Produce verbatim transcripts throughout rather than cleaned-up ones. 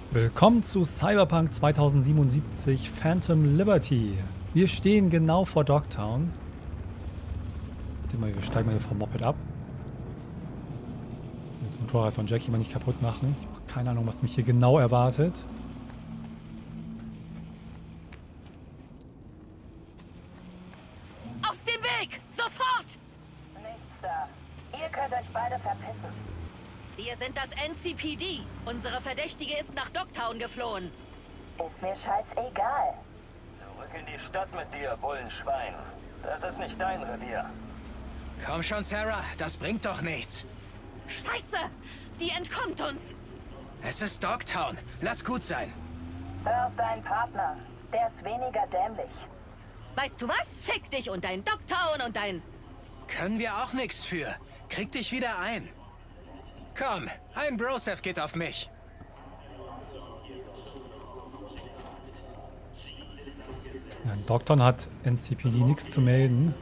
Willkommen zu Cyberpunk zweitausendsiebenundsiebzig Phantom Liberty. Wir stehen genau vor Dogtown. Ich denke mal, wir steigen mal hier vom Moped ab. Das Motorrad von Jackie mal nicht kaputt machen. Ich habe keine Ahnung, was mich hier genau erwartet. Aus dem Weg! Sofort! Nichts da. Ihr könnt euch beide verpissen. Wir sind das N C P D. Unsere Verdächtige ist nach Dogtown geflohen. Ist mir scheißegal. Zurück in die Stadt mit dir, Bullenschwein. Das ist nicht dein Revier. Komm schon, Sarah, das bringt doch nichts. Scheiße! Die entkommt uns! Es ist Dogtown. Lass gut sein. Hör auf deinen Partner. Der ist weniger dämlich. Weißt du was? Fick dich und dein Dogtown und dein... Können wir auch nichts für. Krieg dich wieder ein. Komm, ein Broseph geht auf mich. Ja, in Dogtown hat N C P D nichts zu melden.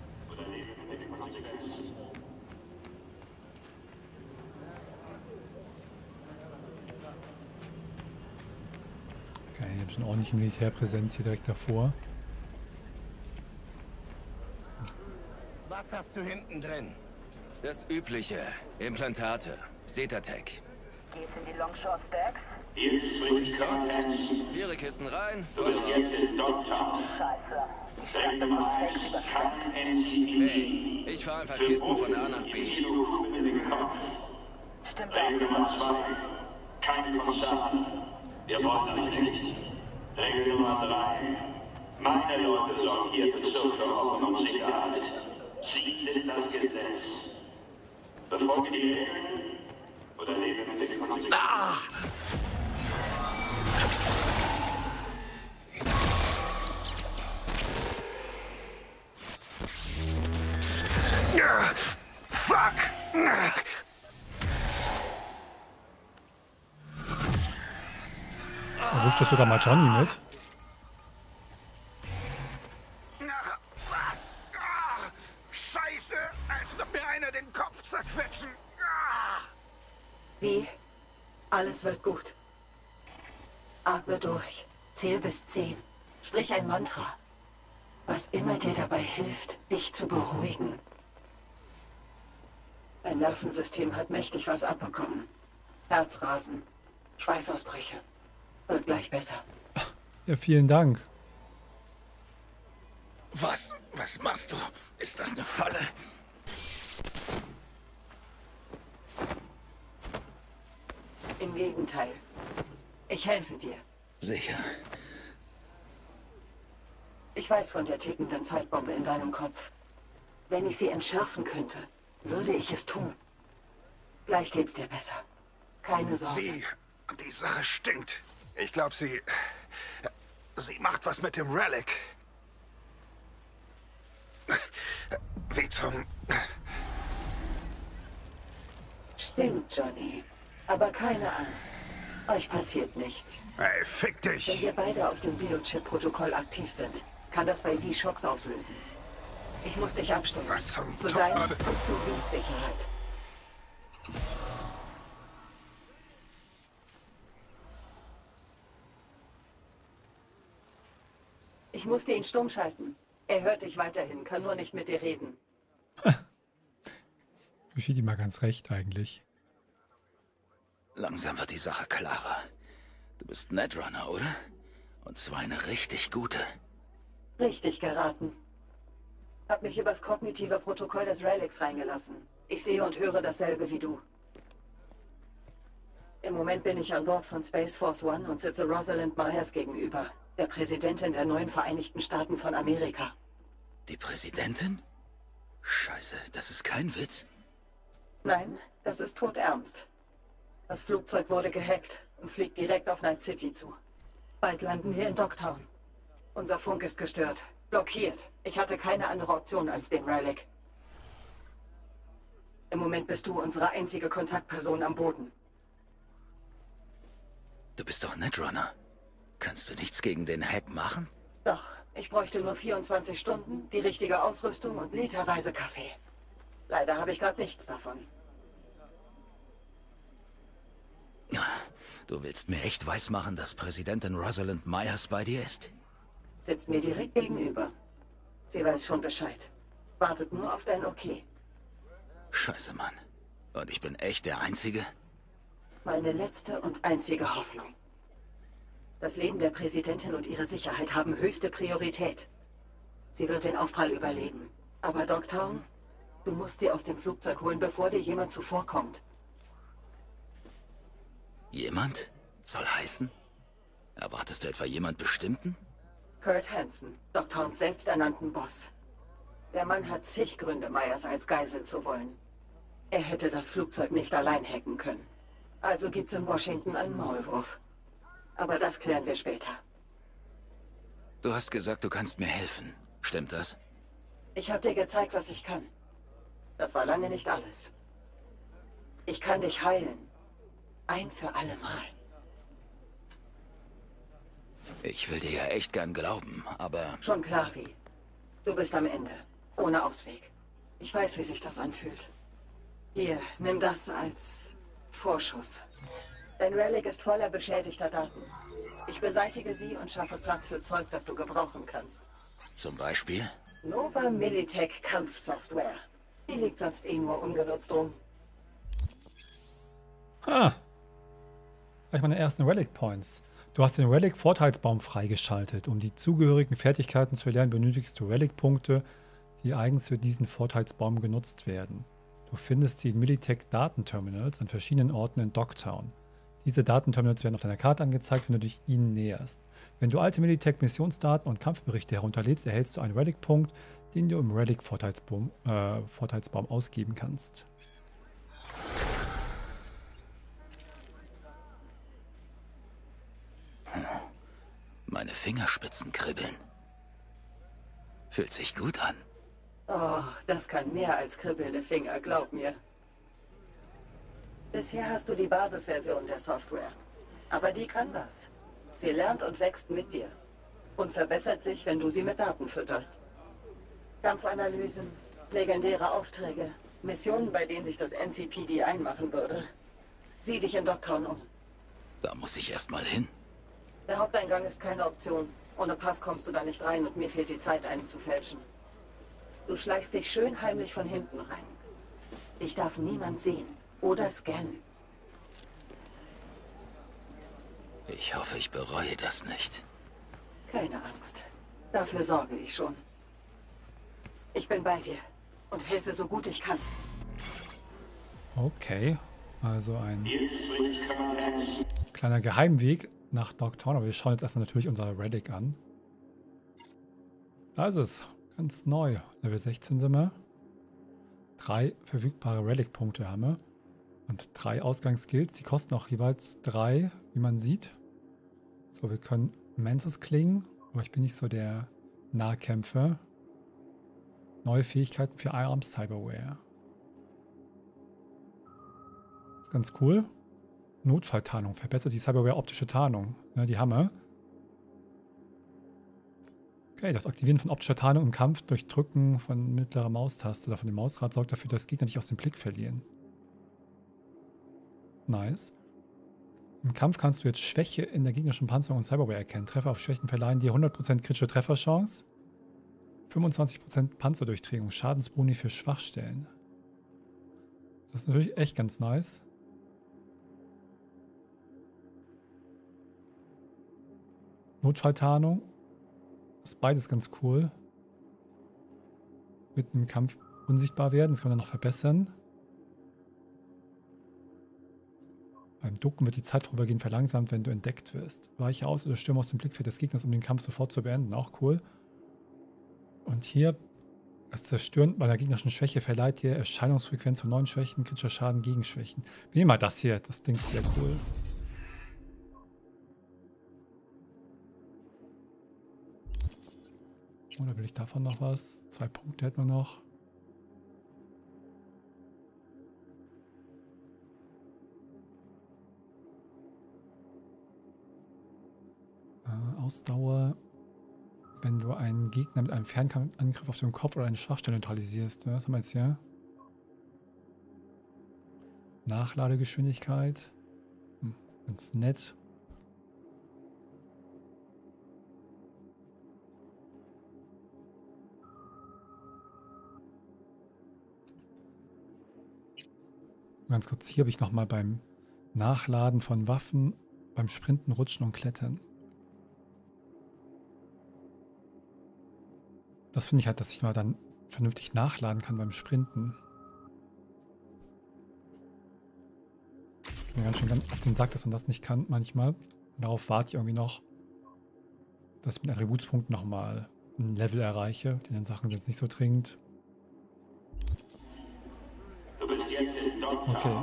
Okay, hier habe ich eine ordentliche Militärpräsenz hier direkt davor. Was hast du hinten drin? Das Übliche. Implantate. Zetatech. Geht's in die Longshore Stacks? Wohin sonst? Leere Kisten rein, voll raus. Scheiße. Ich dachte von Fakes überschwemmt. Nee, ich fahre einfach Kisten von A nach B. Stimmt auch. Keine Konstanten. Wir wollen euch nicht. Regel Nummer drei. Meine Leute sorgen hier für Social Ordnung und Sicherheit. Sie sind das Gesetz. Befolge die Regeln oder lebe mit den Konsequenzen. Ah! Fuck! Erwischt das sogar mal Johnny mit. Was? Ah, Scheiße! Als ob mir einer den Kopf zerquetschen. Ah. Wie? Alles wird gut. Atme durch. Zähl bis zehn. Sprich ein Mantra. Was immer dir dabei hilft, dich zu beruhigen. Dein Nervensystem hat mächtig was abbekommen. Herzrasen, Schweißausbrüche. Wird gleich besser. Ja, vielen Dank. Was? Was machst du? Ist das eine Falle? Im Gegenteil. Ich helfe dir. Sicher. Ich weiß von der tickenden Zeitbombe in deinem Kopf. Wenn ich sie entschärfen könnte, würde ich es tun. Gleich geht's dir besser. Keine Sorge. Wie? Die Sache stinkt. Ich glaube, sie... Sie macht was mit dem Relic. Wie zum... Stimmt, Johnny. Aber keine Angst. Euch passiert nichts. Ey, fick Wenn dich. wir beide auf dem Biochip-Protokoll aktiv sind, kann das bei V Schocks auslösen. Ich muss dich abstimmen. Was zum Zu deiner Teufel? und zu V's Sicherheit. Ich musste ihn stumm schalten. Er hört dich weiterhin, kann nur nicht mit dir reden. Geschieht ihm mal ganz recht eigentlich. Langsam wird die Sache klarer. Du bist Netrunner, oder? Und zwar eine richtig gute. Richtig geraten. Hab mich übers kognitive Protokoll des Relics reingelassen. Ich sehe und höre dasselbe wie du. Im Moment bin ich an Bord von Space Force One und sitze Rosalind Myers gegenüber, der Präsidentin der neuen Vereinigten Staaten von Amerika. Die Präsidentin? Scheiße, das ist kein Witz. Nein, das ist todernst. Das Flugzeug wurde gehackt und fliegt direkt auf Night City zu. Bald landen wir in Dogtown. Unser Funk ist gestört. Blockiert. Ich hatte keine andere Option als den Relic. Im Moment bist du unsere einzige Kontaktperson am Boden. Du bist doch Netrunner. Kannst du nichts gegen den Hack machen? Doch, ich bräuchte nur vierundzwanzig Stunden, die richtige Ausrüstung und literweise Kaffee. Leider habe ich gerade nichts davon. Du willst mir echt weismachen, dass Präsidentin Rosalind Myers bei dir ist? Sitzt mir direkt gegenüber. Sie weiß schon Bescheid. Wartet nur auf dein Okay. Scheiße, Mann. Und ich bin echt der Einzige? Meine letzte und einzige Hoffnung. Das Leben der Präsidentin und ihre Sicherheit haben höchste Priorität. Sie wird den Aufprall überleben. Aber Dogtown, du musst sie aus dem Flugzeug holen, bevor dir jemand zuvorkommt. Jemand? Soll heißen? Erwartest du etwa jemand Bestimmten? Kurt Hansen, Dogtowns selbsternannten Boss. Der Mann hat zig Gründe, Myers als Geisel zu wollen. Er hätte das Flugzeug nicht allein hacken können. Also gibt's in Washington einen Maulwurf. Aber das klären wir später. Du hast gesagt, du kannst mir helfen. Stimmt das? Ich habe dir gezeigt, was ich kann. Das war lange nicht alles. Ich kann dich heilen. Ein für alle Mal. Ich will dir ja echt gern glauben, aber... Schon klar wie. Du bist am Ende. Ohne Ausweg. Ich weiß, wie sich das anfühlt. Hier, nimm das als Vorschuss. Dein Relic ist voller beschädigter Daten. Ich beseitige sie und schaffe Platz für Zeug, das du gebrauchen kannst. Zum Beispiel? Nova Militech Kampfsoftware. Die liegt sonst eh nur ungenutzt rum. Ah. Gleich meine ersten Relic Points. Du hast den Relic Vorteilsbaum freigeschaltet. Um die zugehörigen Fertigkeiten zu erlernen, benötigst du Relic Punkte, die eigens für diesen Vorteilsbaum genutzt werden. Du findest sie in Militech Datenterminals an verschiedenen Orten in Dogtown. Diese Datenterminals werden auf deiner Karte angezeigt, wenn du dich ihnen näherst. Wenn du alte Militech Missionsdaten und Kampfberichte herunterlädst, erhältst du einen Relic-Punkt, den du im Relic Vorteilsbaum, äh, Vorteilsbaum ausgeben kannst. Meine Fingerspitzen kribbeln. Fühlt sich gut an. Oh, das kann mehr als kribbelnde Finger, glaub mir. Bisher hast du die Basisversion der Software. Aber die kann was. Sie lernt und wächst mit dir. Und verbessert sich, wenn du sie mit Daten fütterst. Kampfanalysen, legendäre Aufträge, Missionen, bei denen sich das N C P D einmachen würde. Sieh dich in Dogtown um. Da muss ich erst mal hin. Der Haupteingang ist keine Option. Ohne Pass kommst du da nicht rein und mir fehlt die Zeit, einen zu fälschen. Du schleichst dich schön heimlich von hinten rein. Ich darf niemand sehen oder scannen. Ich hoffe, ich bereue das nicht. Keine Angst. Dafür sorge ich schon. Ich bin bei dir und helfe so gut ich kann. Okay, also ein kleiner Geheimweg nach Dogtown, aber wir schauen jetzt erstmal natürlich unser Relic an. Da ist es, ganz neu. Level sechzehn sind wir. Drei verfügbare Relic-Punkte haben wir. Und drei Ausgangsskills, die kosten auch jeweils drei, wie man sieht. So, wir können Mantis klingen, aber ich bin nicht so der Nahkämpfer. Neue Fähigkeiten für Arm Cyberware. Das ist ganz cool. Notfalltarnung. Verbessert die Cyberware optische Tarnung. Ja, die haben wir. Okay, das Aktivieren von optischer Tarnung im Kampf durch Drücken von mittlerer Maustaste oder von dem Mausrad sorgt dafür, dass Gegner nicht aus dem Blick verlieren. Nice. Im Kampf kannst du jetzt Schwäche in der gegnerischen Panzerung und Cyberware erkennen. Treffer auf Schwächen verleihen dir hundert Prozent kritische Trefferchance. fünfundzwanzig Prozent Panzerdurchdringung. Schadensboni für Schwachstellen. Das ist natürlich echt ganz nice. Notfalltarnung. Ist beides ganz cool. Mitten im Kampf unsichtbar werden. Das kann man noch verbessern. Beim Ducken wird die Zeit vorübergehend verlangsamt, wenn du entdeckt wirst. Weiche aus oder stürme aus dem Blickfeld des Gegners, um den Kampf sofort zu beenden. Auch cool. Und hier, das Zerstören bei der gegnerischen Schwäche verleiht dir Erscheinungsfrequenz von neuen Schwächen, kritischer Schaden gegen Schwächen. Wir nehmen mal das hier. Das klingt sehr cool. Oder will ich davon noch was? Zwei Punkte hätten wir noch. Äh, Ausdauer. Wenn du einen Gegner mit einem Fernkampfangriff auf den Kopf oder eine Schwachstelle neutralisierst. Was haben wir jetzt hier? Nachladegeschwindigkeit. Hm, Ganz nett. Ganz kurz, hier habe ich nochmal beim Nachladen von Waffen, beim Sprinten, Rutschen und Klettern. Das finde ich halt, dass ich mal dann vernünftig nachladen kann beim Sprinten. Ich bin ganz schön ganz auf den Sack, dass man das nicht kann manchmal. Und darauf warte ich irgendwie noch, dass ich mit Attributspunkten nochmal ein Level erreiche. Die anderen Sachen sind jetzt nicht so dringend. Okay.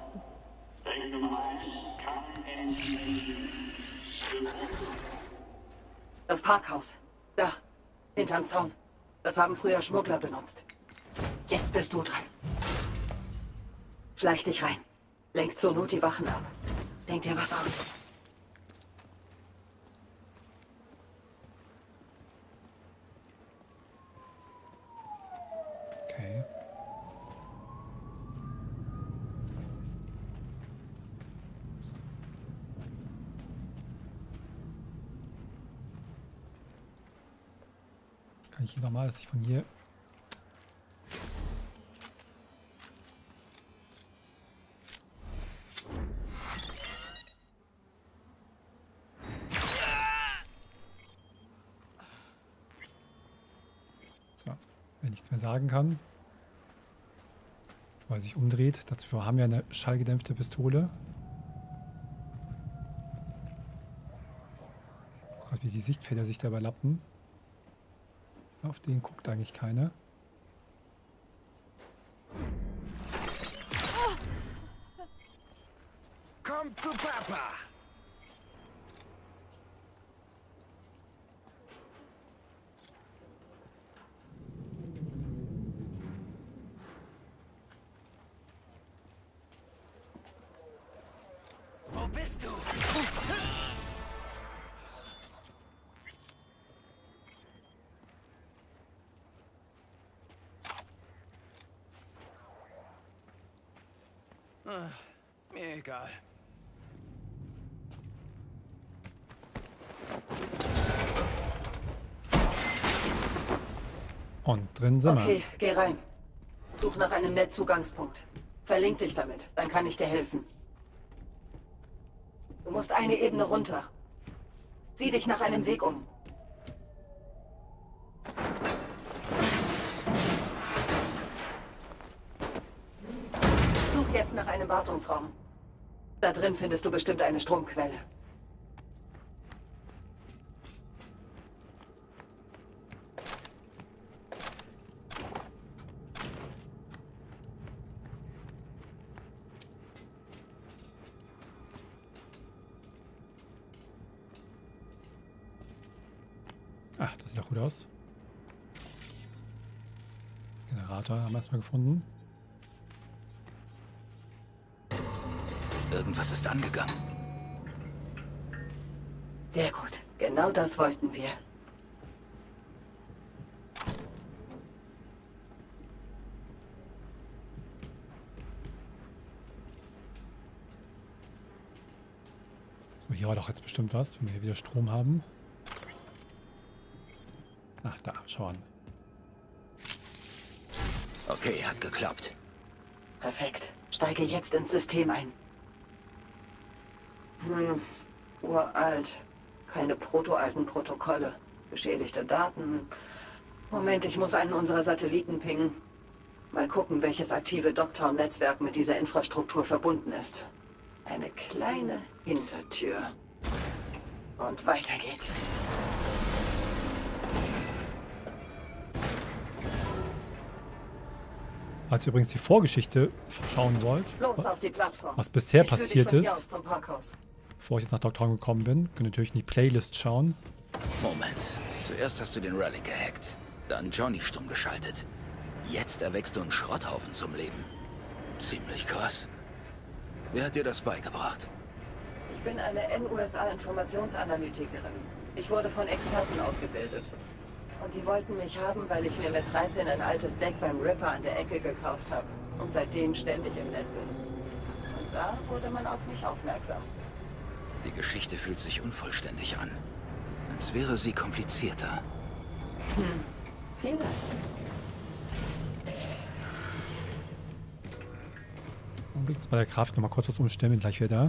Das Parkhaus. Da. Hinterm Zaun. Das haben früher Schmuggler benutzt. Jetzt bist du dran. Schleich dich rein. Lenk zur Not die Wachen ab. Denk dir was aus. Okay. Kann ich hier nochmal, dass ich von hier... So, wenn nichts mehr sagen kann. Bevor er sich umdreht. Dazu haben wir eine schallgedämpfte Pistole. Oh Gott, wie die Sichtfelder sich da überlappen. Auf den guckt eigentlich keiner. Komm zu Papa! Wo bist du? Ach, mir egal. Und drin sind wir. Okay, geh rein. Such nach einem Netzzugangspunkt. Verlink dich damit, dann kann ich dir helfen. Du musst eine Ebene runter. Sieh dich nach einem Weg um. Such jetzt nach einem Wartungsraum. Da drin findest du bestimmt eine Stromquelle. Ach, das sieht doch gut aus. Generator haben wir erstmal gefunden. Irgendwas ist angegangen. Sehr gut. Genau das wollten wir. So, hier war doch jetzt bestimmt was, wenn wir hier wieder Strom haben. Ach, da, schau an. Okay, hat geklappt. Perfekt. Steige jetzt ins System ein. Hm, uralt. Keine protoalten Protokolle. Beschädigte Daten. Moment, ich muss einen unserer Satelliten pingen. Mal gucken, welches aktive Dogtown-Netzwerk mit dieser Infrastruktur verbunden ist. Eine kleine Hintertür. Und weiter geht's. Falls ihr übrigens die Vorgeschichte schauen wollt, Los auf die Plattform. was bisher Ich führ dich passiert von hier ist, aus zum Parkhaus. bevor ich jetzt nach Dogtown gekommen bin, könnt ihr natürlich in die Playlist schauen. Moment. Zuerst hast du den Relic gehackt, dann Johnny stumm geschaltet. Jetzt erweckst du einen Schrotthaufen zum Leben. Ziemlich krass. Wer hat dir das beigebracht? Ich bin eine N U S A-Informationsanalytikerin. Ich wurde von Experten ausgebildet. Und die wollten mich haben, weil ich mir mit dreizehn ein altes Deck beim Ripper an der Ecke gekauft habe. Und seitdem ständig im Netz bin. Und da wurde man auf mich aufmerksam. Die Geschichte fühlt sich unvollständig an. Als wäre sie komplizierter. Hm. Vielen Dank. Augenblick, bei der Grafik noch mal kurz was umstellen, bin gleich wieder da.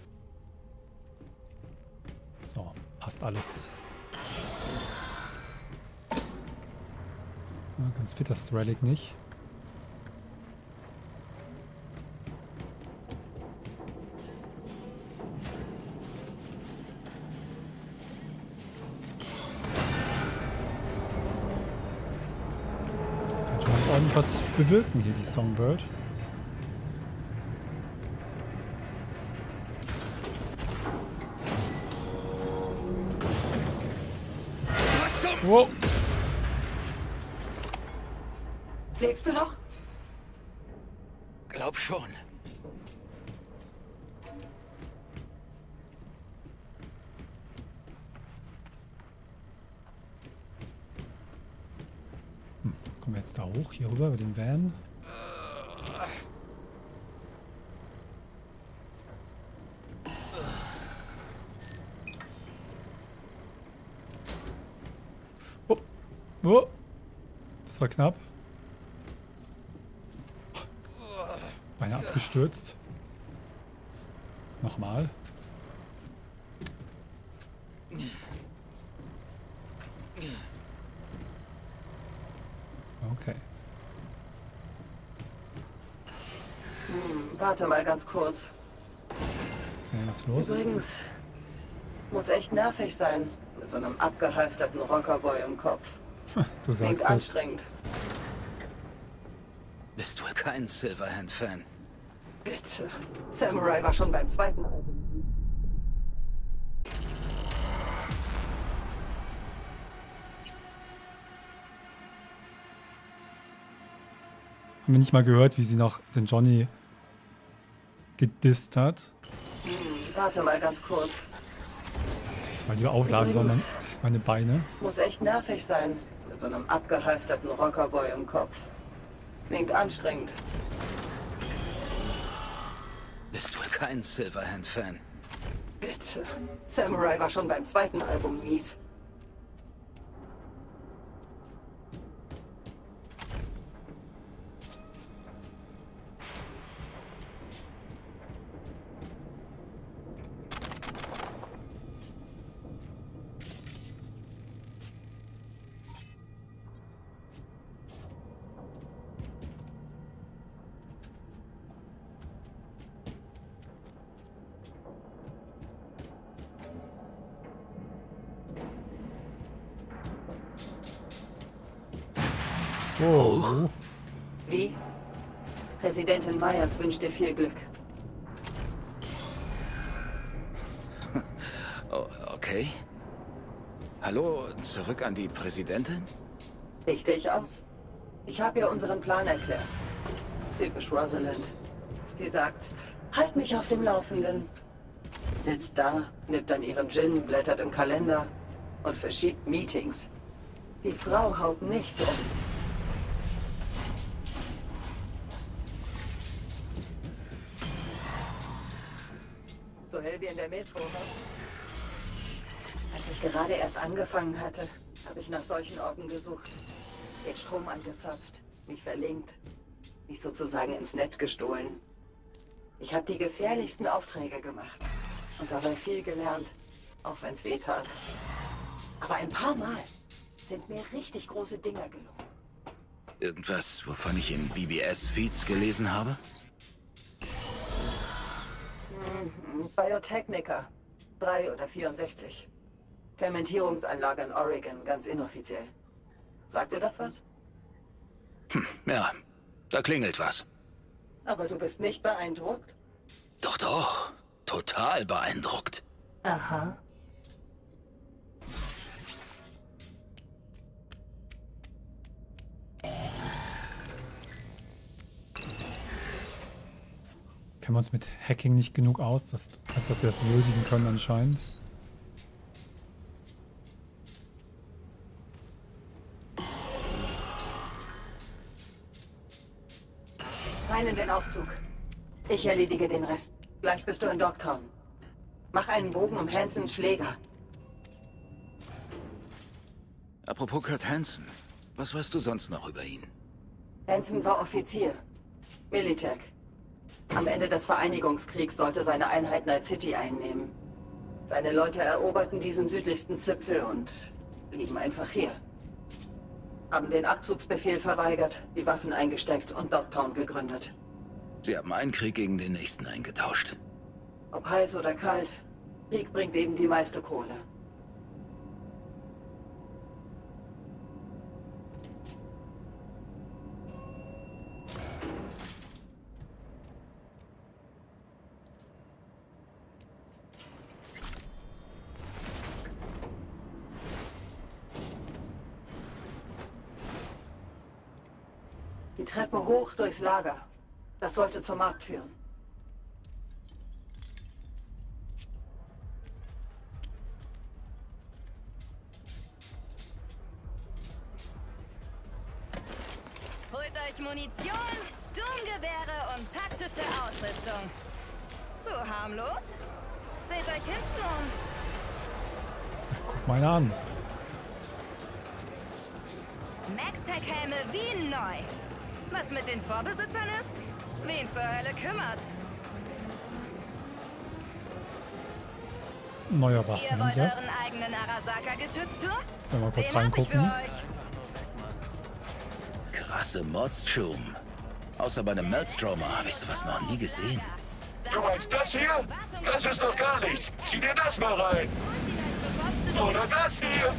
So, passt alles. Ja, ganz fit das Relic nicht. Kann schon mal ordentlich was bewirken hier, die Songbird. Wow. Lebst du noch? Glaub schon. Hm, kommen wir jetzt da hoch, hier rüber über den Van? Oh. Oh. Das war knapp. Beinahe abgestürzt. Nochmal. Okay. Hm, warte mal ganz kurz. Okay, was ist los? Übrigens, muss echt nervig sein, mit so einem abgehalfterten Rockerboy im Kopf. Du Klingt sagst es. anstrengend. Bist wohl kein Silverhand-Fan. Bitte. Samurai war schon beim zweiten Album. Haben wir nicht mal gehört, wie sie noch den Johnny gedisst hat? Hm, warte mal ganz kurz. Weil die aufladen, sondern Übrigens. meine Beine. Muss echt nervig sein, mit so einem abgehalfterten Rockerboy im Kopf. Klingt anstrengend. Bist wohl kein Silverhand-Fan. Bitte. Samurai war schon beim zweiten Album mies. Oh. Wie? Präsidentin Myers wünscht dir viel Glück. Oh, okay. Hallo, zurück an die Präsidentin? Richte ich aus. Ich habe ihr unseren Plan erklärt. Typisch Rosalind. Sie sagt, halt mich auf dem Laufenden. Sitzt da, nippt an ihrem Gin, blättert im Kalender und verschiebt Meetings. Die Frau haut nichts um. So hell wie in der Metro, ne? Als ich gerade erst angefangen hatte, habe ich nach solchen Orten gesucht. Den Strom angezapft, mich verlinkt, mich sozusagen ins Netz gestohlen. Ich habe die gefährlichsten Aufträge gemacht und dabei viel gelernt, auch wenn es weh tat. Aber ein paar Mal sind mir richtig große Dinger gelungen. Irgendwas, wovon ich in B B S-Feeds gelesen habe? Mhm. Biotechnica, drei oder vierundsechzig. Fermentierungsanlage in Oregon, ganz inoffiziell. Sagt dir das was? Hm, ja, da klingelt was. Aber du bist nicht beeindruckt? Doch, doch. Total beeindruckt. Aha. Kennen wir uns mit Hacking nicht genug aus, dass, als dass wir das würdigen können anscheinend. Rein in den Aufzug. Ich erledige den Rest. Gleich bist du in Dogtown. Mach einen Bogen um Hansons Schläger. Apropos Kurt Hansen, was weißt du sonst noch über ihn? Hansen war Offizier. Militech. Am Ende des Vereinigungskriegs sollte seine Einheit Night City einnehmen. Seine Leute eroberten diesen südlichsten Zipfel und blieben einfach hier. Haben den Abzugsbefehl verweigert, die Waffen eingesteckt und Dogtown gegründet. Sie haben einen Krieg gegen den nächsten eingetauscht. Ob heiß oder kalt, Krieg bringt eben die meiste Kohle. Die Treppe hoch durchs Lager. Das sollte zum Markt führen. Holt euch Munition, Sturmgewehre und taktische Ausrüstung. Zu harmlos? Seht euch hinten um. Guck mal einer an. Max-Tech-Helme wie neu. Was mit den Vorbesitzern ist? Wen zur Hölle kümmert's? Neuer Ihr wollt Waffenhändler. euren eigenen Arasaka-Geschützturm? Wenn wir kurz Den hab ich für reingucken. euch. Krasse Mordstrom. Außer bei einem Meldstromer habe ich sowas noch nie gesehen. Du meinst das hier? Das ist doch gar nichts. Zieh dir das mal rein. Oder das hier.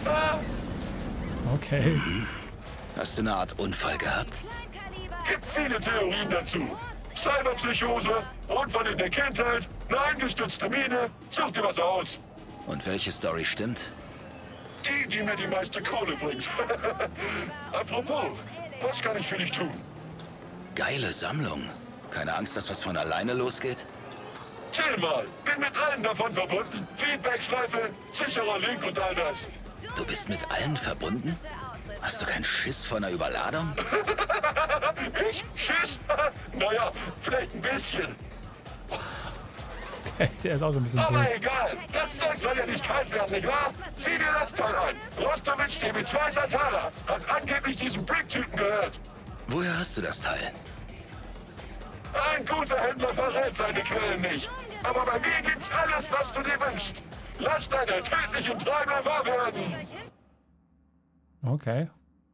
Okay. Hast du eine Art Unfall gehabt? Gibt viele Theorien dazu. Cyberpsychose, Unfall in der Kindheit, eine eingestützte Mine. Such dir was aus. Und welche Story stimmt? Die, die mir die meiste Kohle bringt. Apropos, was kann ich für dich tun? Geile Sammlung. Keine Angst, dass was von alleine losgeht? Chill mal, bin mit allen davon verbunden. Feedback-Schleife, sicherer Link und all das. Du bist mit allen verbunden? Hast du keinen Schiss vor einer Überladung? Ich? Schiss? Naja, vielleicht ein bisschen. Okay, der ist auch so ein bisschen Aber blöd. egal, das Zeug soll ja nicht kalt werden, nicht wahr? Zieh dir das Teil an. Rostowitsch D B zwei Satara hat angeblich diesem Brick-Typen gehört. Woher hast du das Teil? Ein guter Händler verrät seine Quellen nicht. Aber bei mir gibt's alles, was du dir wünschst. Lass deine tödlichen Träume wahr werden. Okay.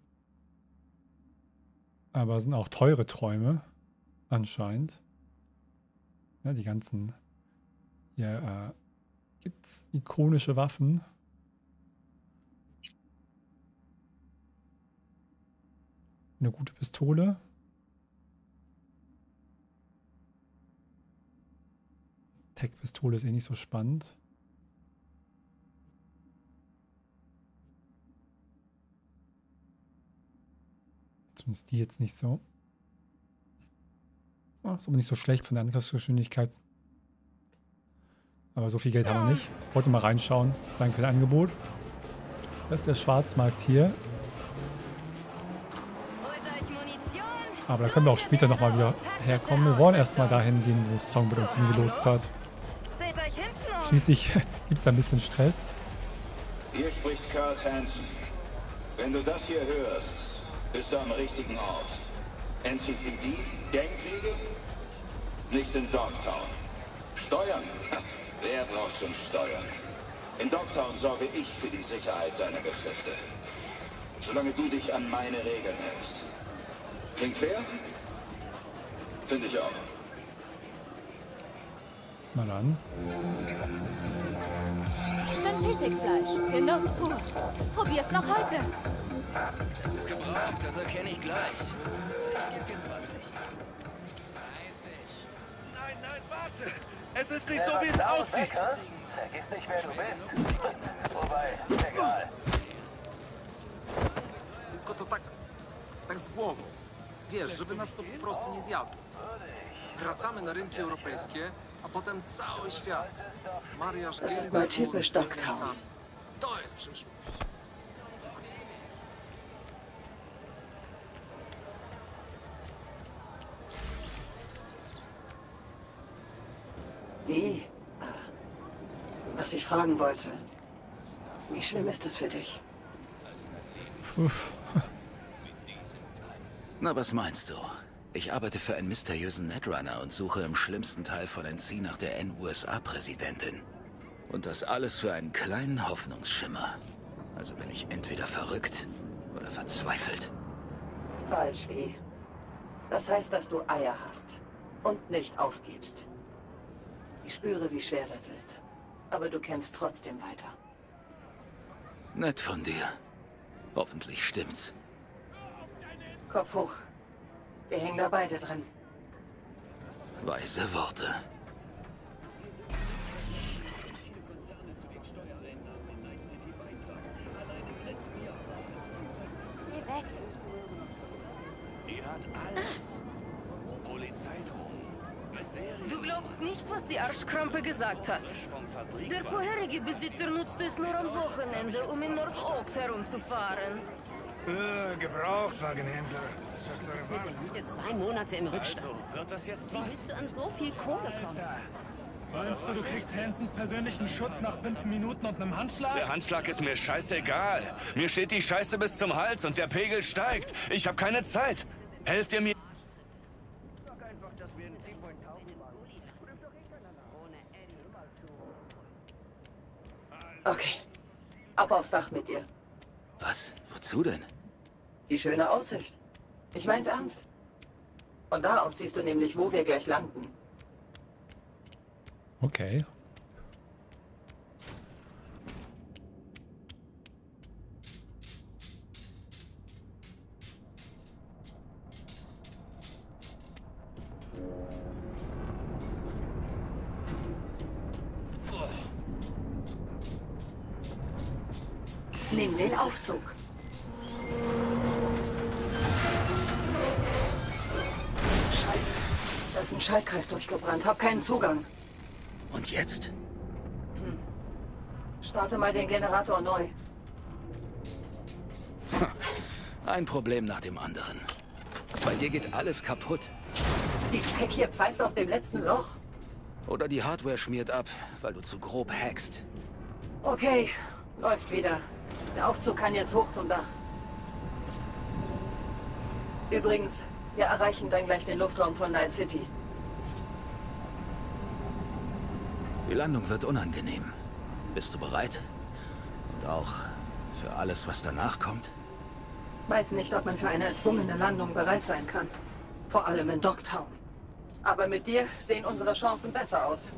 Aber es sind auch teure Träume. Anscheinend. Ja, die ganzen... Hier äh, gibt es ikonische Waffen. Eine gute Pistole. Tech-Pistole ist eh nicht so spannend. Zumindest die jetzt nicht so. Oh, ist aber nicht so schlecht von der Angriffsgeschwindigkeit. Aber so viel Geld haben wir nicht. Wollte mal reinschauen. Danke für das Angebot. Das ist der Schwarzmarkt hier. Aber da können wir auch später nochmal wieder herkommen. Wir wollen erstmal dahin gehen, wo Songbird uns hingelotst hat. Schließlich gibt es da ein bisschen Stress. Hier spricht Kurt Hansen. Wenn du das hier hörst, bist du am richtigen Ort. N C P D, Gangkriege? Nicht in Dogtown. Steuern? Wer braucht schon Steuern? In Dogtown sorge ich für die Sicherheit deiner Geschäfte. Solange du dich an meine Regeln hältst. Klingt fair? Finde ich auch. Na dann. Synthetikfleisch. Genuss pur. Probier's noch heute. Das ist gebraucht, das erkenne ich gleich. Ich gebe dir zwanzig. Nein, nein, warte. Es ist nicht so, wie es aussieht. Vergiss nicht, wer du bist. Wobei, egal. Tylko to tak, tak z głową. Wiesz, żeby nas to po prostu nie zjadło. Wracamy na rynki europejskie, a potem cały świat. Mariaż Das ist mal typisch Dogtown. To jest przyszłość. Wie? was ich fragen wollte. Wie schlimm ist es für dich? Uff. Na, was meinst du? Ich arbeite für einen mysteriösen Netrunner und suche im schlimmsten Teil von N C nach der N U S A-Präsidentin. Und das alles für einen kleinen Hoffnungsschimmer. Also bin ich entweder verrückt oder verzweifelt. Falsch, wie? Das heißt, dass du Eier hast und nicht aufgibst. Ich spüre, wie schwer das ist. Aber du kämpfst trotzdem weiter. Nett von dir. Hoffentlich stimmt's. Kopf hoch. Wir hängen da beide drin. Weise Worte. Geh weg. Die hat alles. Polizeidrohnen. Mit Serien. Du glaubst nicht, was die Arschkrampe gesagt hat. Vom Fabrik Der vorherige Besitzer nutzte es nur am Wochenende, um in North Oaks herumzufahren. Äh, Gebrauchtwagenhändler. Was hast du Das erwartet? wird der Gute zwei Monate im Rückstand. Also, wird das jetzt Wie was? willst du an so viel Kohle kommen? Meinst du, du kriegst Hansons persönlichen Schutz nach fünf Minuten und einem Handschlag? Der Handschlag ist mir scheißegal. Mir steht die Scheiße bis zum Hals und der Pegel steigt. Ich habe keine Zeit. Helft ihr mir? Okay. Ab aufs Dach mit dir. Was? Wozu denn? Die schöne Aussicht. Ich mein's ernst. Von da aus siehst du nämlich, wo wir gleich landen. Okay. Nimm den Aufzug. Scheiße. Da ist ein Schaltkreis durchgebrannt. Hab keinen Zugang. Und jetzt? Hm. Starte mal den Generator neu. Ein Problem nach dem anderen. Bei dir geht alles kaputt. Die Tech hier pfeift aus dem letzten Loch. Oder die Hardware schmiert ab, weil du zu grob hackst. Okay, läuft wieder. Der Aufzug kann jetzt hoch zum Dach. Übrigens, wir erreichen dann gleich den Luftraum von Night City. Die Landung wird unangenehm. Bist du bereit? Und auch für alles, was danach kommt? Weiß nicht, ob man für eine erzwungene Landung bereit sein kann. Vor allem in Dogtown. Aber mit dir sehen unsere Chancen besser aus.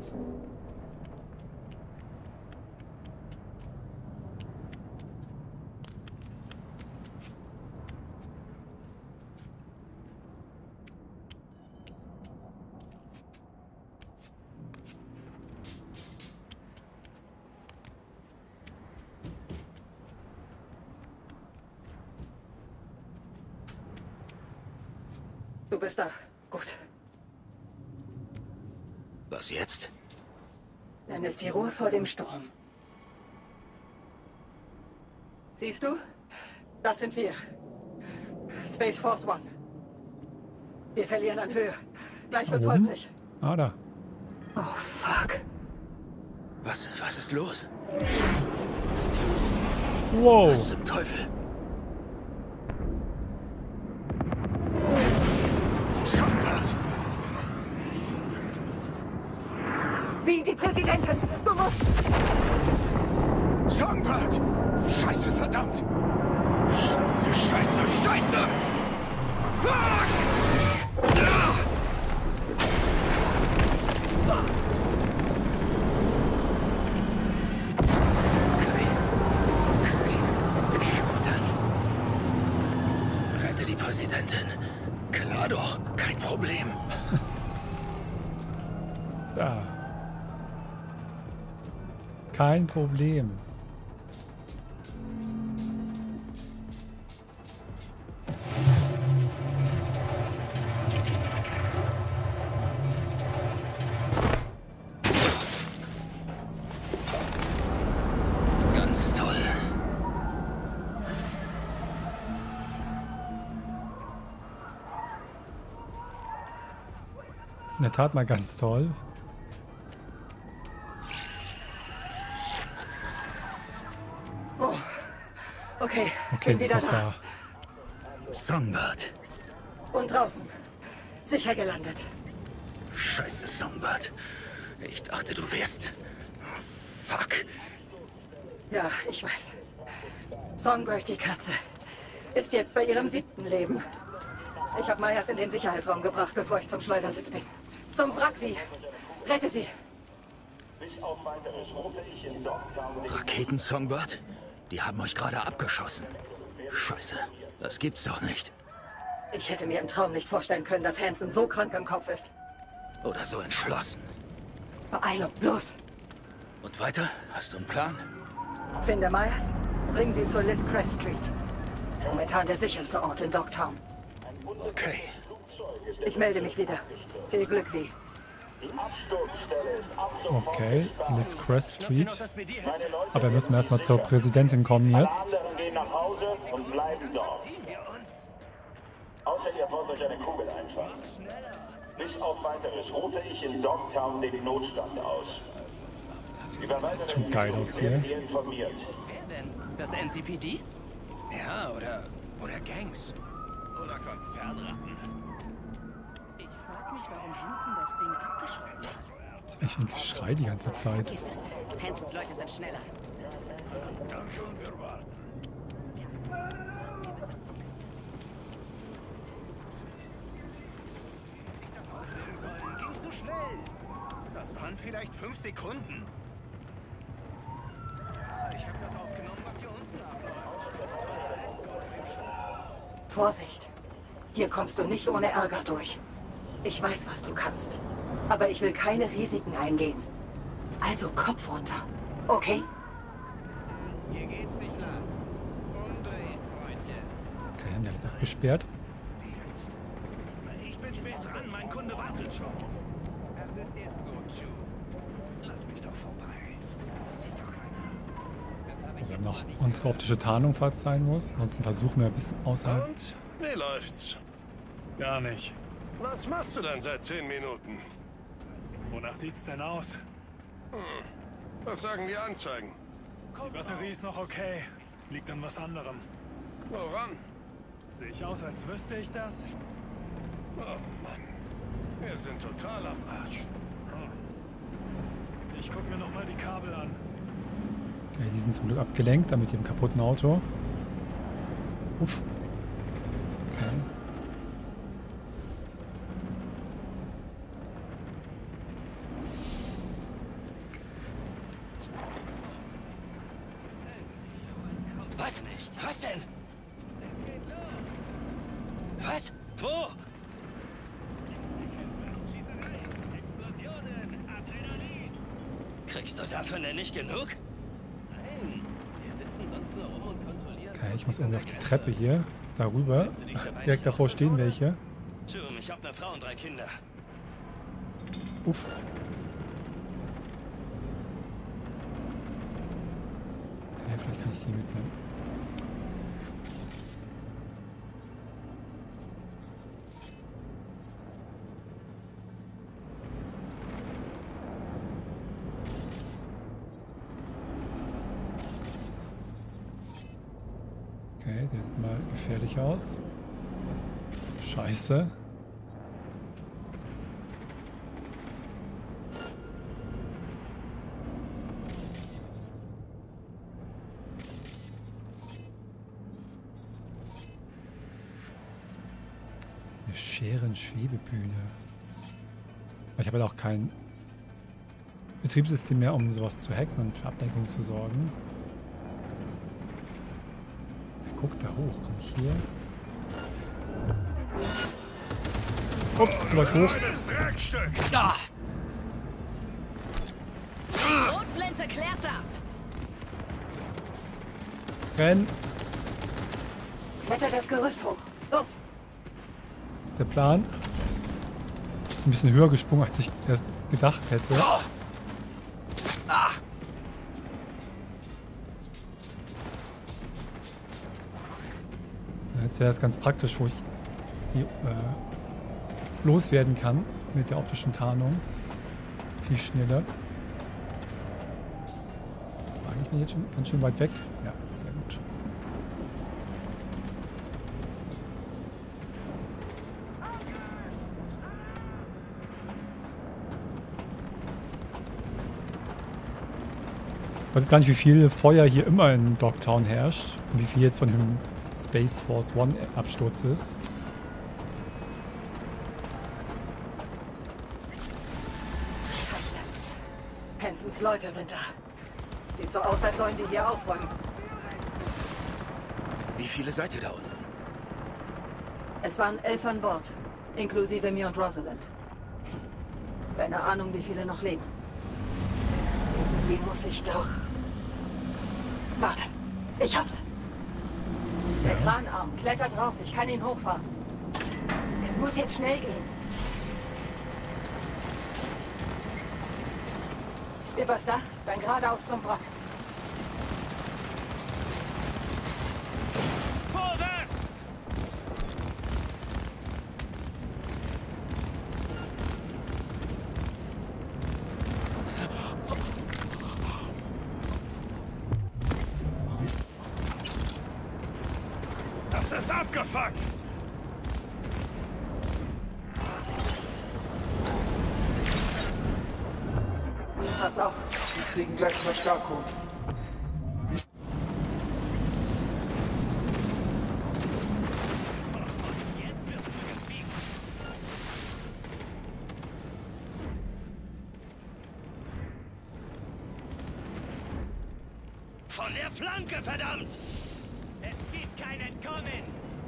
Du bist da. Gut. Was jetzt? Dann ist die Ruhe vor dem Sturm. Siehst du? Das sind wir. Space Force One. Wir verlieren an Höhe. Gleich wird's Warum? holprig. Ah, da. Oh, fuck. Was, was ist los? Wow. Was zum Teufel? Songbird! Wie die Präsidentin! Du musst... Songbird! Scheiße, verdammt! Scheiße, scheiße, scheiße! Fuck! Ah! Okay. Okay. Ich schaff das. Rette die Präsidentin. Klar doch. Kein Problem. Ja. Kein Problem. Ganz toll. In der Tat mal ganz toll. Okay, Okay, bin sie ist wieder noch da. da. Songbird. Und draußen. Sicher gelandet. Scheiße, Songbird. Ich dachte, du wärst... Fuck. Ja, ich weiß. Songbird, die Katze, ist jetzt bei ihrem siebten Leben. Ich habe Myers in den Sicherheitsraum gebracht, bevor ich zum Schleudersitz bin. Zum Wrackvieh. Rette sie. Bis auf weiteres rufe ich in Dogtown... Raketen, Songbird? Die haben euch gerade abgeschossen. Scheiße, das gibt's doch nicht. Ich hätte mir im Traum nicht vorstellen können, dass Hansen so krank im Kopf ist. Oder so entschlossen. Beeilung, los. Und weiter? Hast du einen Plan? Finde Myers, bring sie zur Liz Crest Street. Momentan der sicherste Ort in Dogtown. Okay. Ich melde mich wieder. Viel Glück, Wie. Okay, Liz Crest Street. Aber müssen wir erstmal zur Präsidentin kommen jetzt. Alle anderen gehen nach Hause und bleiben dort. Außer ihr wollt euch eine Kugel einfangen. Bis auf weiteres rufe ich in Dogtown den Notstand aus. Über weitere Sieht schon geil aus hier. werdet ihr informiert. Wer denn? Das N C P D? Ja, oder, oder Gangs. Oder Konzernratten. Ich frag mich, warum Hansen das Ding abgeschossen hat. Das ist echt ein Geschrei die ganze Zeit. Vergiss es. Hansens Leute sind schneller. Dann können wir warten. das aufnehmen sollen. Ging zu schnell. Das waren vielleicht fünf Sekunden. Ah, ich habe das aufgenommen, was hier unten abläuft. Vorsicht. Hier kommst du nicht ohne Ärger durch. Ich weiß, was du kannst. Aber ich will keine Risiken eingehen. Also Kopf runter. Okay? Hier geht's nicht lang. Umdrehen, Freundchen. Okay, haben die alles abgesperrt? Ich bin spät dran, mein Kunde wartet schon. Das ist jetzt so, Chu. Lass mich doch vorbei. Sieht doch keiner. Das habe ich Wir jetzt haben noch mal nicht unsere optische Tarnung, falls es sein muss. Ansonsten versuchen wir ein bisschen außerhalb. Und? Wie läuft's? Gar nicht. Was machst du denn seit zehn Minuten? Wonach sieht's denn aus? Hm. Was sagen die Anzeigen? Die Batterie ist noch okay. Liegt an was anderem. Woran? Sehe ich aus, als wüsste ich das? Oh Mann. Wir sind total am Arsch. Hm. Ich guck mir noch mal die Kabel an. Okay, die sind zum Glück abgelenkt, damit mit dem kaputten Auto. Uff. Okay. Was? Was denn? Es geht los. Was? Wo? Schießerei, Explosionen, Adrenalin. Kriegst du dafür denn nicht genug? Nein, wir sitzen sonst nur rum und kontrollieren. Okay, ich muss irgendwie auf die Treppe hier. Darüber. Direkt davor stehen welche. Jim, ich hab eine Frau und drei Kinder. Uff. Okay, vielleicht kann ich die mitnehmen. Okay, der sieht mal gefährlich aus. Scheiße. Eine Scheren-Schwebebühne. Ich habe halt auch kein Betriebssystem mehr, um sowas zu hacken und für Ablenkung zu sorgen. Guck da hoch, komm ich hier? Ups, zu weit hoch. Da! Die Schrotflinte klärt das. Renn! Kletter das Gerüst hoch. Los! Das ist der Plan. Ein bisschen höher gesprungen, als ich erst gedacht hätte. Ah! Jetzt wäre es ganz praktisch, wo ich die äh, loswerden kann mit der optischen Tarnung. Viel schneller. Eigentlich bin ich jetzt schon ganz schön weit weg. Ja, sehr gut. Ich weiß jetzt gar nicht, wie viel Feuer hier immer in Dogtown herrscht und wie viel jetzt von dem Space Force One Absturz ist. Scheiße. Hansons Leute sind da. Sieht so aus, als sollen die hier aufräumen. Wie viele seid ihr da unten? Es waren elf an Bord, inklusive mir und Rosalind. Keine Ahnung, wie viele noch leben. Irgendwie muss ich doch... Warte, ich hab's. Der Kranarm, kletter drauf, ich kann ihn hochfahren. Es muss jetzt schnell gehen. Übers Dach, dann geradeaus zum Wrack. Vorwärts! Das ist abgefuckt! Pass auf. Wir kriegen gleich Verstärkung. Von der Flanke, verdammt! Es gibt kein Entkommen!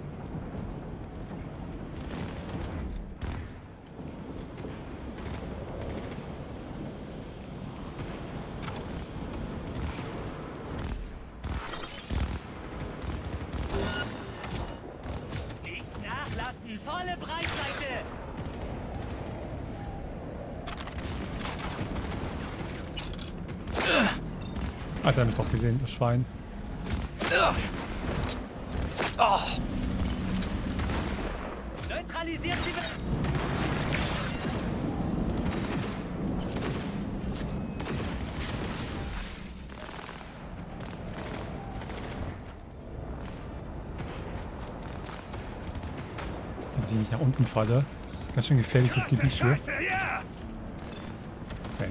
Nicht nachlassen! Volle Breitseite! Also, er hat mich doch gesehen, das Schwein. Oh. Neutralisiert sie! Dass ich nicht nach unten falle. Das ist ganz schön gefährliches Gebiet hier. Scheiße, ja! Okay.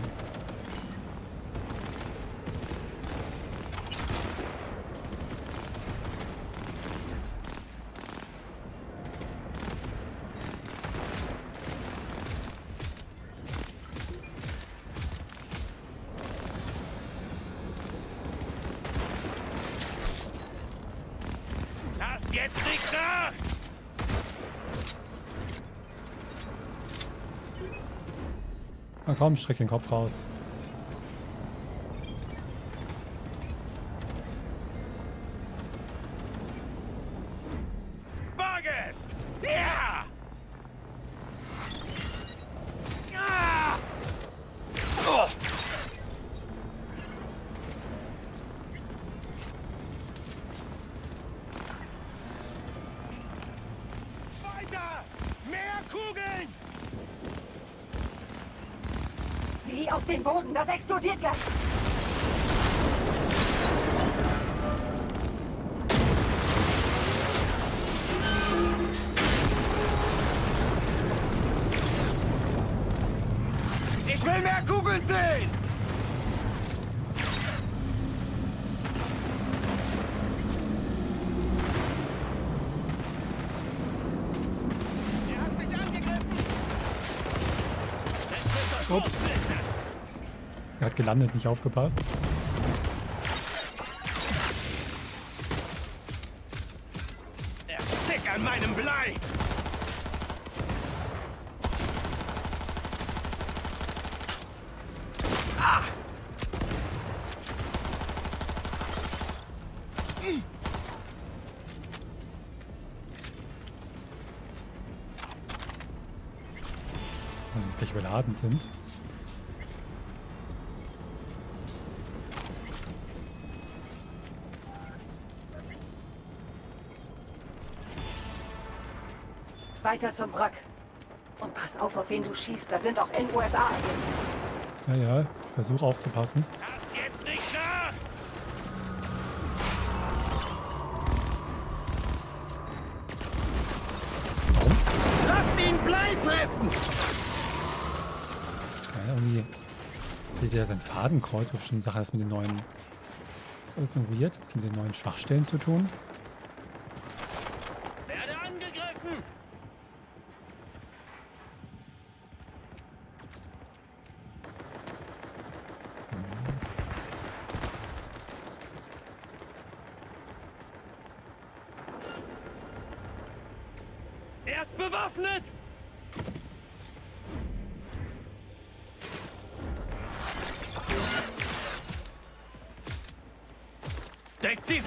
Lasst jetzt nicht nach! Na komm, streck den Kopf raus. Bargest! Ja! Ah! Oh! Weiter! Mehr Kugeln! Wie auf den Boden, das explodiert gleich. Ich will mehr Kugeln sehen! Er hat mich angegriffen! Ups. Ist gerade gelandet, nicht aufgepasst. Erstick an meinem Blei! Ah! Dass sie gleich überladen sind. Weiter zum Wrack. Und pass auf, auf wen du schießt. Da sind auch N U S A-Agenten. Ja, ja, ich versuche aufzupassen. Lasst jetzt nicht nach! Lasst ihn Blei fressen! Ja, irgendwie fehlt ja sein Fadenkreuz, wo bestimmt Sache hat das mit den neuen. Das ist ein weird, das mit den neuen Schwachstellen zu tun. Werde angegriffen! Er ist bewaffnet! Deck die...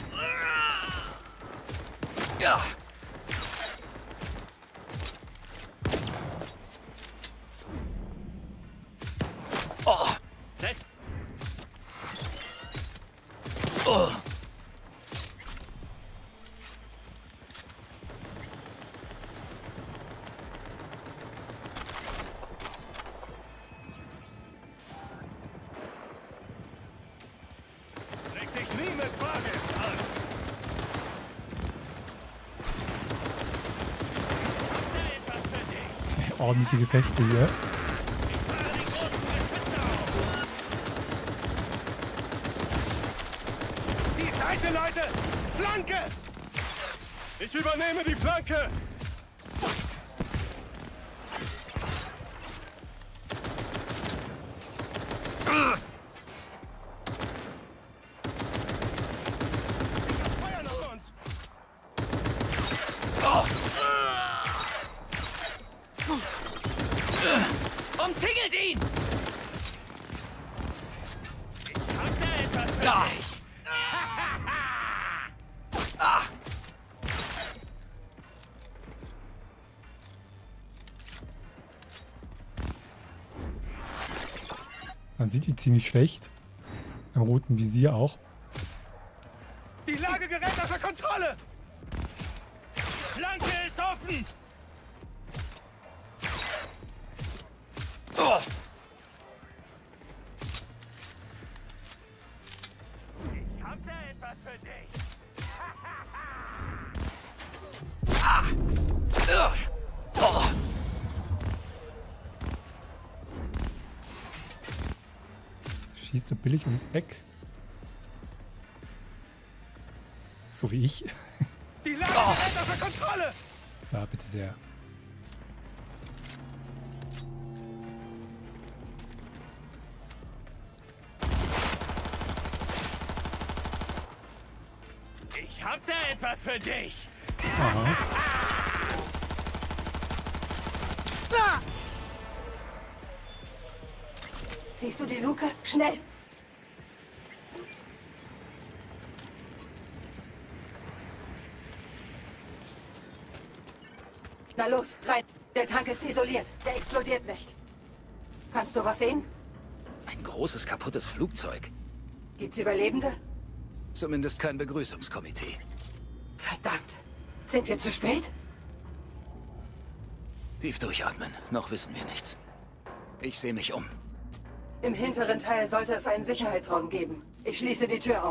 Ja. Oh. Next. Oh. Leg dich nie mit Bargeld an! Ordentliche Gefechte hier. Die Seite, Leute! Flanke! Ich übernehme die Flanke! Feuer nach uns! Umzingelt ihn! Ich hab da etwas für Ja. dich! Ah. Man sieht die ziemlich schlecht. Im roten Visier auch. Die Lage gerät außer Kontrolle! Flanke ist offen! Oh. Ich hab da etwas für dich! Ah. Ugh. Oh. Schießt so billig ums Eck. So wie ich. Die Lage gerät außer Kontrolle! Ja, bitte sehr. Ich hab da etwas für dich! Aha. Siehst du die Luke? Schnell! Na los, rein! Der Tank ist isoliert. Der explodiert nicht. Kannst du was sehen? Ein großes kaputtes Flugzeug. Gibt's Überlebende? Zumindest kein Begrüßungskomitee. Verdammt. Sind wir zu spät? Tief durchatmen. Noch wissen wir nichts. Ich sehe mich um. Im hinteren Teil sollte es einen Sicherheitsraum geben. Ich schließe die Tür auf.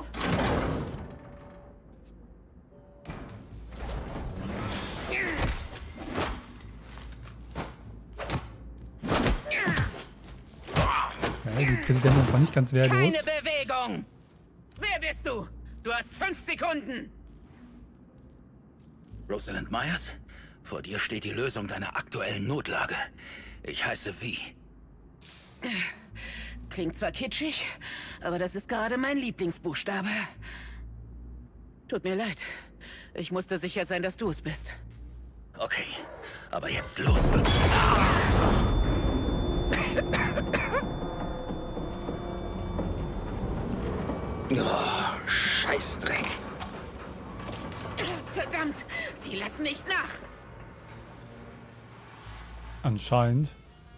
Ja, die Präsidentin ist zwar nicht ganz wehrlos. Keine Bewegung! Wer bist du? Du hast fünf Sekunden! Rosalind Myers? Vor dir steht die Lösung deiner aktuellen Notlage. Ich heiße V. Klingt zwar kitschig, aber das ist gerade mein Lieblingsbuchstabe. Tut mir leid. Ich musste sicher sein, dass du es bist. Okay, aber jetzt los, bitte. Oh, Scheißdreck. Verdammt, die lassen nicht nach. Anscheinend.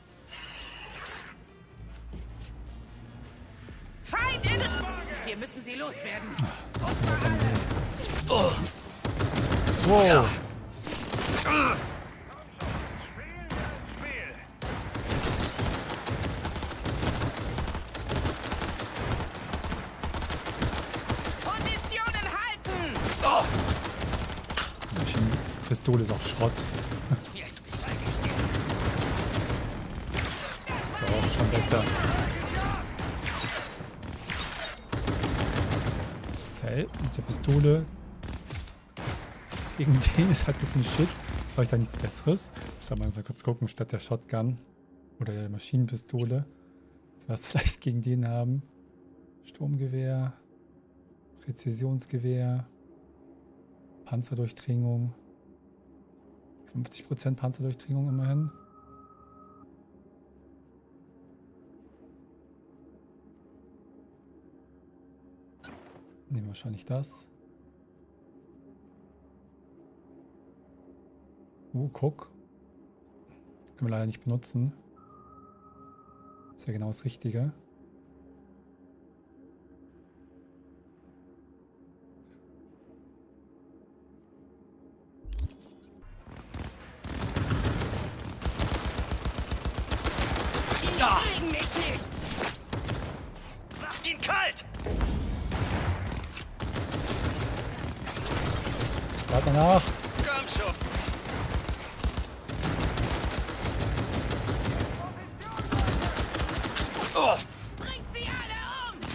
Feind in... Wir müssen sie loswerden. Oh. Wow. Ja. Positionen halten! Oh. Die Pistole ist auch Schrott. Ist auch schon besser. Okay, mit der Pistole gegen den ist halt ein bisschen shit. Habe ich da nichts Besseres? Ich soll mal kurz gucken, statt der Shotgun oder der Maschinenpistole. Was wir vielleicht gegen den haben. Sturmgewehr, Präzisionsgewehr, Panzerdurchdringung. fünfzig Prozent Panzerdurchdringung immerhin. Nehmen wir wahrscheinlich das. Uh, guck. Können wir leider nicht benutzen. Das ist ja genau das Richtige. Ja. Die kriegen mich nicht! Macht ihn kalt! Warte nach! Komm schon! Oh. Bringt sie alle um!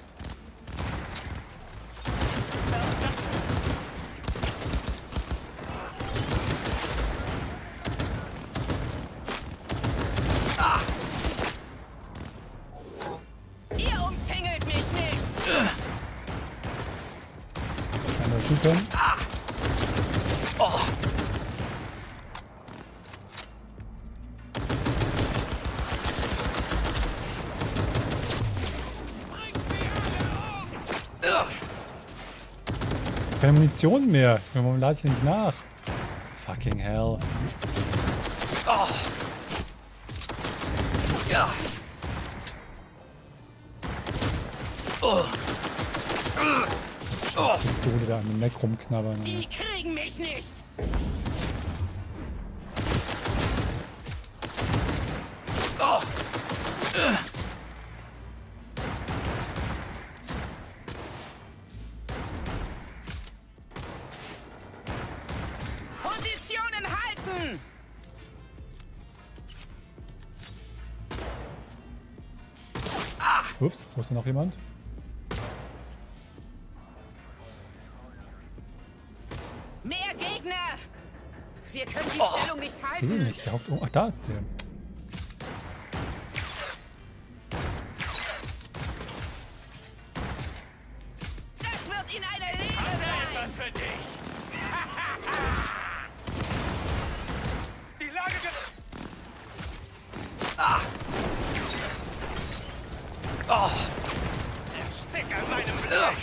Ah. Ihr umzingelt mich nicht! Einer Typen. Ah. Oh. Keine Munition mehr. Warum lade ich nicht nach? Fucking hell. Oh. Ja. Oh. Scheiß Pistole da an dem Neck rumknabbern. Die kriegen mich nicht. Oh. Positionen halten. Ah. Ups, wo ist da noch jemand? Mehr Gegner! Wir können die Oh, Stellung nicht ich halten. sehe ihn nicht. Der Haupt oh, ach, da ist der. Das wird ihn eine Lehre sein! Was für dich! Die Lage ge Ah. Oh. Erstick an meinem Blick!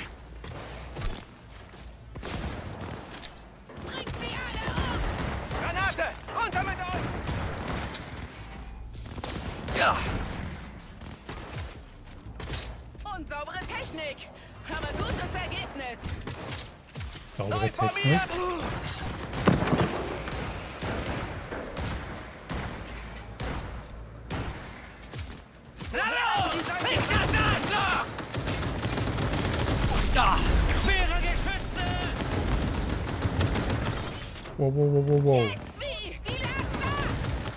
Bringt sie alle um! Granate! Runter mit euch! Ja. Unsaubere Technik, aber gutes Ergebnis. Saubere Technik. Hallo! Fick das Arschloch! Ja. Schwere Geschütze! Wow, wow, wow, wow, wow. Jetzt wie? Die laden nach!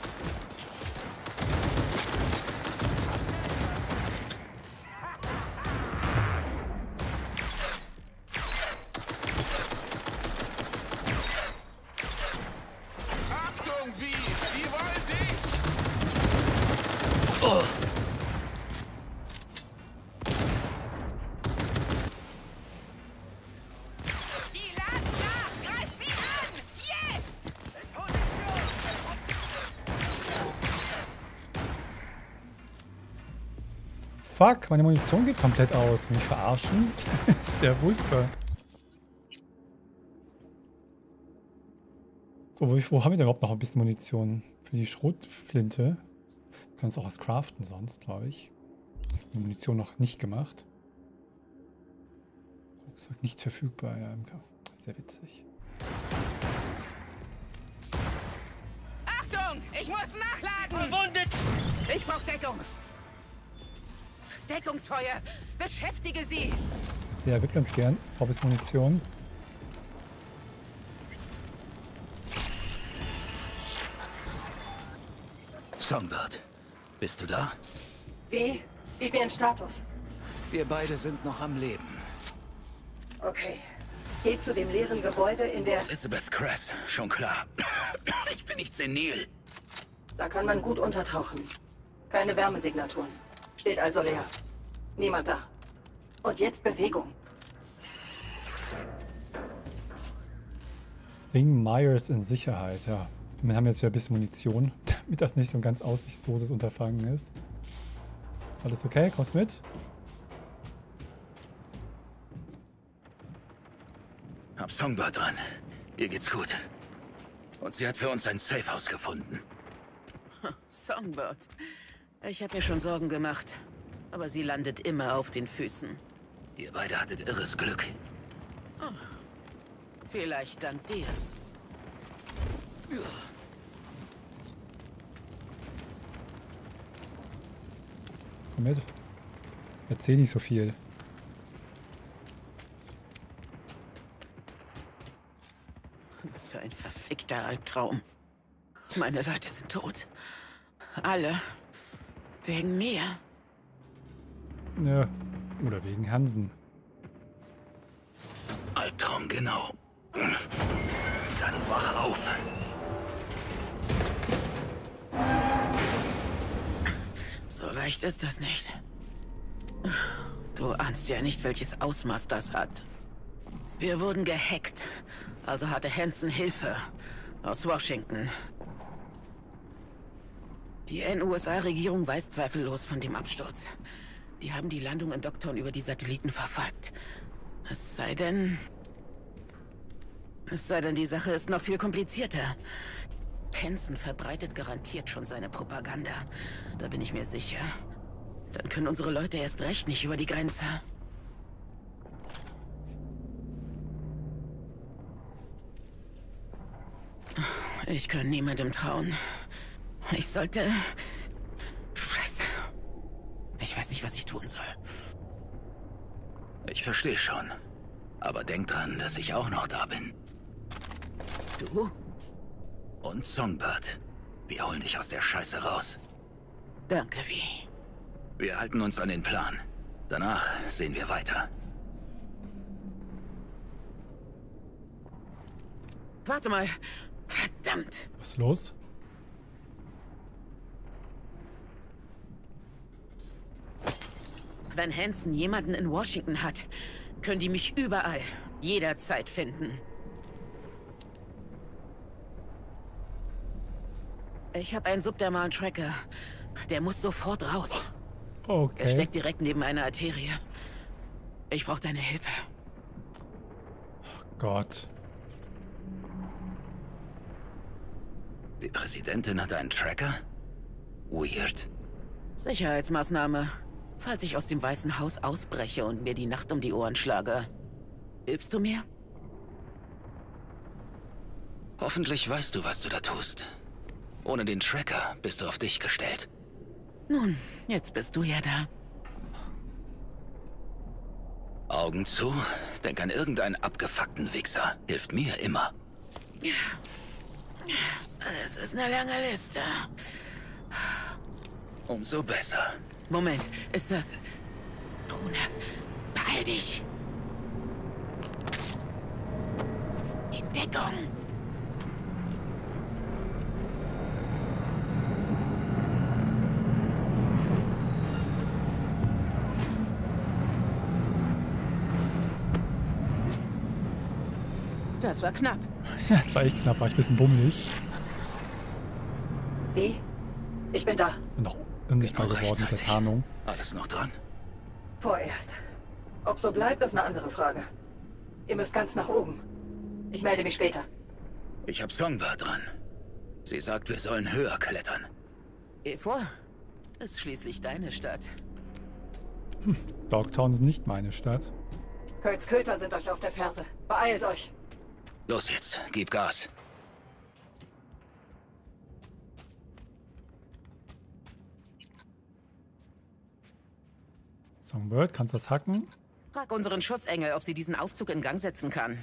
Achtung, wie? Die wollen dich! Oh. Die laden nach! Greif sie an! Jetzt! Fuck, meine Munition geht komplett aus. Mich verarschen? Das ist ja furchtbar. So, wo, wo haben wir denn überhaupt noch ein bisschen Munition? Für die Schrotflinte. Wir können uns auch was craften sonst, glaube ich. Die Munition noch nicht gemacht. Rucksack nicht verfügbar, ja. Sehr witzig. Achtung! Ich muss nachladen! Verwundet! Ich brauche Deckung! Deckungsfeuer! Beschäftige sie! Ja, wird ganz gern. Brauche ich Munition. Songbird, bist du da? Wie? Wie wir in Status? Wir beide sind noch am Leben. Okay. Geh zu dem leeren Gebäude in der... Elizabeth Crest, schon klar. Ich bin nicht senil. Da kann man gut untertauchen. Keine Wärmesignaturen. Steht also leer. Niemand da. Und jetzt Bewegung. Bring Myers in Sicherheit, ja. Wir haben jetzt wieder ein bisschen Munition, damit das nicht so ein ganz aussichtsloses Unterfangen ist. Alles okay? Kommst du mit? Hab Songbird dran. Ihr geht's gut. Und sie hat für uns ein Safehouse gefunden. Songbird. Ich habe mir schon Sorgen gemacht. Aber sie landet immer auf den Füßen. Ihr beide hattet irres Glück. Oh. Vielleicht dank dir. Komm mit. Erzähl nicht so viel. Was für ein verfickter Albtraum. Meine Leute sind tot. Alle. Wegen mir. Ja, oder wegen Hansen. Albtraum, genau. Dann wach auf. So leicht ist das nicht. Du ahnst ja nicht, welches Ausmaß das hat. Wir wurden gehackt. Also hatte Hansen Hilfe. Aus Washington. Die N U S A-Regierung weiß zweifellos von dem Absturz. Die haben die Landung in Dogtown über die Satelliten verfolgt. Es sei denn... Es sei denn, die Sache ist noch viel komplizierter. Hansen verbreitet garantiert schon seine Propaganda. Da bin ich mir sicher. Dann können unsere Leute erst recht nicht über die Grenze. Ich kann niemandem trauen. Ich sollte... Scheiße. Ich weiß nicht, was ich tun soll. Ich verstehe schon. Aber denk dran, dass ich auch noch da bin. Du? Und Songbird. Wir holen dich aus der Scheiße raus. Danke, wie? Wir halten uns an den Plan. Danach sehen wir weiter. Warte mal. Verdammt. Was ist los? Wenn Hansen jemanden in Washington hat, können die mich überall, jederzeit finden. Ich habe einen subdermalen Tracker. Der muss sofort raus. Okay. Er steckt direkt neben einer Arterie. Ich brauche deine Hilfe. Oh Gott. Die Präsidentin hat einen Tracker? Weird. Sicherheitsmaßnahme. Falls ich aus dem Weißen Haus ausbreche und mir die Nacht um die Ohren schlage. Hilfst du mir? Hoffentlich weißt du, was du da tust. Ohne den Tracker bist du auf dich gestellt. Nun, jetzt bist du ja da. Augen zu, denk an irgendeinen abgefuckten Wichser. Hilft mir immer. Es ist eine lange Liste. Umso besser. Moment, ist das... Drohne, beeil dich. In Deckung. Das war knapp. Ja, das war echt knapp, war ich ein bisschen bummelig. Wie? Ich bin da. Bin noch unsichtbar geworden mit der Tarnung. Alles noch dran? Vorerst. Ob so bleibt, ist eine andere Frage. Ihr müsst ganz nach oben. Ich melde mich später. Ich hab Songbird dran. Sie sagt, wir sollen höher klettern. Geh vor. Ist schließlich deine Stadt. Hm, Dogtown ist nicht meine Stadt. Kurt's Köter sind euch auf der Ferse. Beeilt euch. Los jetzt, gib Gas. Songbird, kannst du das hacken? Frag unseren Schutzengel, ob sie diesen Aufzug in Gang setzen kann.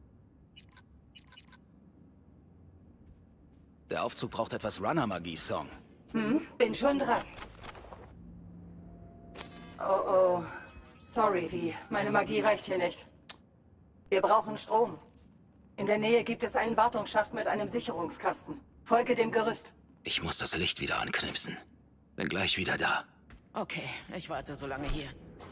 Der Aufzug braucht etwas Runner-Magie, Song. Hm, bin schon dran. Oh oh. Sorry, wie. Meine Magie reicht hier nicht. Wir brauchen Strom. In der Nähe gibt es einen Wartungsschacht mit einem Sicherungskasten. Folge dem Gerüst. Ich muss das Licht wieder anknipsen. Bin gleich wieder da. Okay, ich warte so lange hier.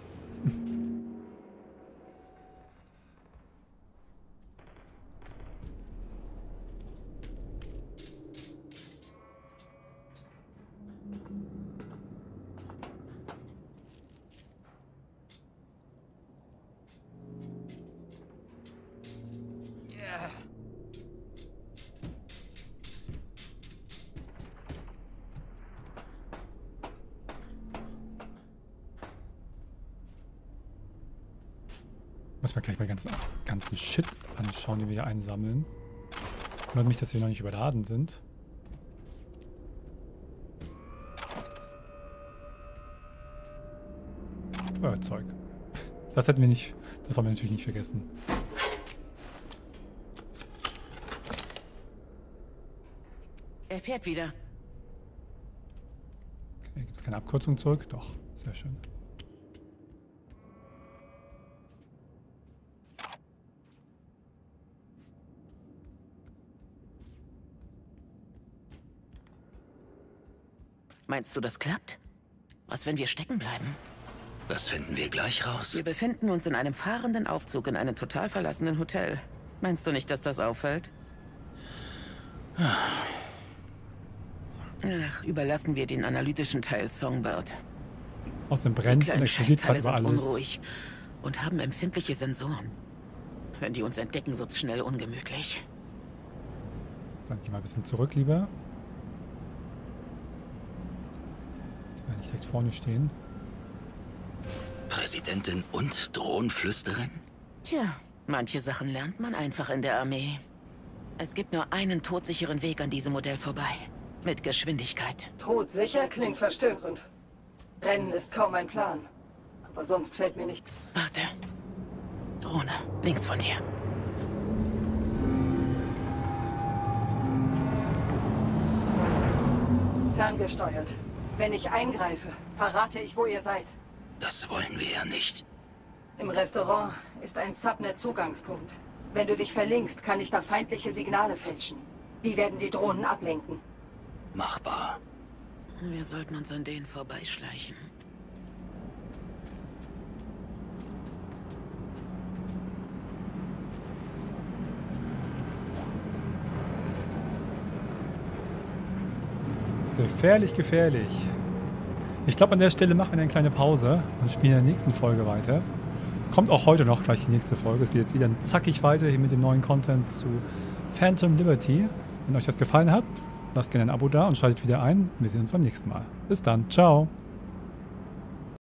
Muss man gleich mal ganzen, ganzen Shit anschauen, den wir hier einsammeln. Wundert mich, dass wir noch nicht überladen sind. Feuerzeug. Das hätten wir nicht. Das haben wir natürlich nicht vergessen. Er fährt wieder. Okay, gibt es keine Abkürzung zurück? Doch, sehr schön. Meinst du, das klappt? Was, wenn wir stecken bleiben? Das finden wir gleich raus. Wir befinden uns in einem fahrenden Aufzug in einem total verlassenen Hotel. Meinst du nicht, dass das auffällt? Ach, überlassen wir den analytischen Teil Songbird. Außerdem brennt und explodiert gerade über alles. Unruhig und haben empfindliche Sensoren. Wenn die uns entdecken, wird's schnell ungemütlich. Dann geh mal ein bisschen zurück, lieber. Nicht direkt vorne stehen. Präsidentin und Drohnenflüsterin? Tja, manche Sachen lernt man einfach in der Armee. Es gibt nur einen todsicheren Weg an diesem Modell vorbei. Mit Geschwindigkeit. Todsicher klingt verstörend. Rennen ist kaum ein Plan. Aber sonst fällt mir nicht... Warte. Drohne, links von dir. Ferngesteuert. Wenn ich eingreife, verrate ich, wo ihr seid. Das wollen wir ja nicht. Im Restaurant ist ein Subnet-Zugangspunkt. Wenn du dich verlinkst, kann ich da feindliche Signale fälschen. Die werden die Drohnen ablenken. Machbar. Wir sollten uns an denen vorbeischleichen. Gefährlich, gefährlich. Ich glaube, an der Stelle machen wir eine kleine Pause und spielen in der nächsten Folge weiter. Kommt auch heute noch gleich die nächste Folge. Es geht jetzt wieder zackig weiter hier mit dem neuen Content zu Phantom Liberty. Wenn euch das gefallen hat, lasst gerne ein Abo da und schaltet wieder ein. Wir sehen uns beim nächsten Mal. Bis dann. Ciao.